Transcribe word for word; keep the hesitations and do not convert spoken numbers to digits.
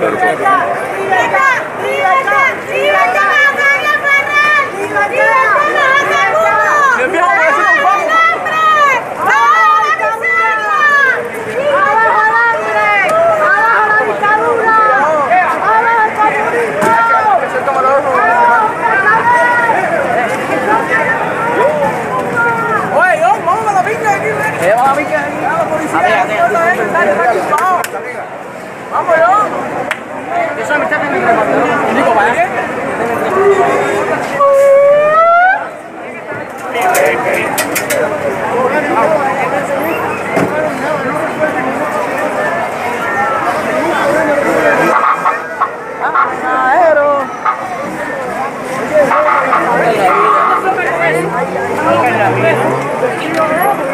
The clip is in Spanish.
Libertad, libertad, libertad, libertad, batalla Ferrer, libertad, libertad, mundo, libertad, el hambre, abajo la miseria, abajo el hambre, abajo la dictadura, abajo el comunismo, abajo Oye, yo, vamos a la pica aquí, ¿ves? Lleva la pica ahí. Vamos, policía, vamos, yo. Eso me está viendo el Nico, vaya. Aero.